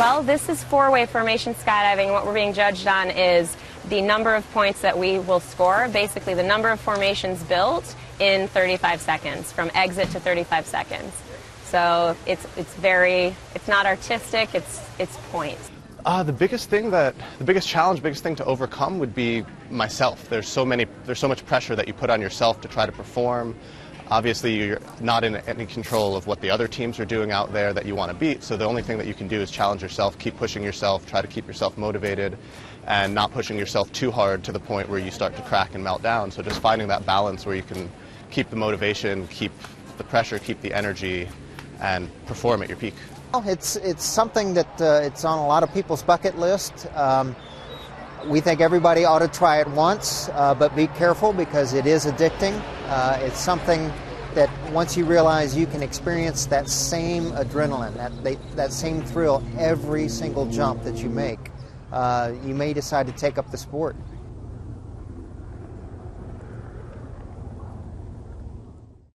Well, this is four-way formation skydiving. What we're being judged on is the number of points that we will score, basically the number of formations built in 35 seconds, from exit to 35 seconds. So it's not artistic, it's points. The biggest challenge, biggest thing to overcome would be myself. There's so much pressure that you put on yourself to try to perform. Obviously, you're not in any control of what the other teams are doing out there that you want to beat, so the only thing that you can do is challenge yourself, keep pushing yourself, try to keep yourself motivated, and not pushing yourself too hard to the point where you start to crack and melt down. So just finding that balance where you can keep the motivation, keep the pressure, keep the energy, and perform at your peak. Well, it's something that it's on a lot of people's bucket list. We think everybody ought to try it once, but be careful because it is addicting. It's something that once you realize you can experience that same adrenaline, that same thrill every single jump that you make, you may decide to take up the sport.